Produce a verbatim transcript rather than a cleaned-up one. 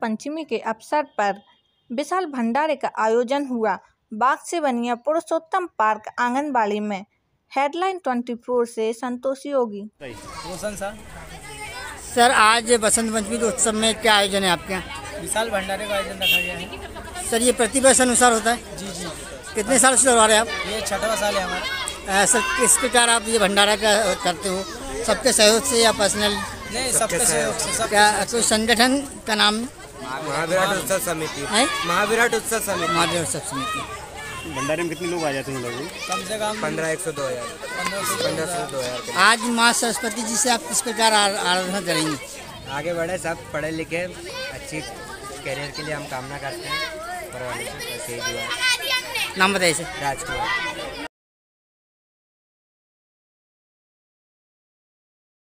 पंचमी के अवसर पर विशाल भंडारे का आयोजन हुआ। बाग से बनिया पुरुषोत्तम पार्क आंगनबाड़ी में। हेडलाइन चौबीस से संतोषी योगी। सर, आज बसंत पंचमी के उत्सव में क्या आयोजन है आपके यहाँ? विशाल भंडारे का आयोजन रखा गया है। सर, ये प्रतिवर्ष अनुसार होता है? जी जी। कितने साल से करवा रहे हैं आप? ये छठवां साल है हमारा। सर, किस प्रकार आप ये भंडारा का करते हो? सबके सहयोग से या पर्सनल? नहीं, सबके सहयोग से। सब क्या कोई संगठन का नाम? महाविराट उत्सव समिति। महाविराट उत्सव समिति। महाविराट उत्सव समिति। भंडारे में कितने लोग आ जाते हैं लोग? कम से कम पंद्रह एक सौ दो हजार पंद्रह सौ दो हजार। आज माँ सरस्वती जी से आप किस प्रकार आराधना करेंगे? आगे बढ़े, सब पढ़े लिखे, अच्छी करियर के लिए हम कामना करते हैं। परवाने से बस यही दुआ है। नाम बताइए सर। राजकुमार।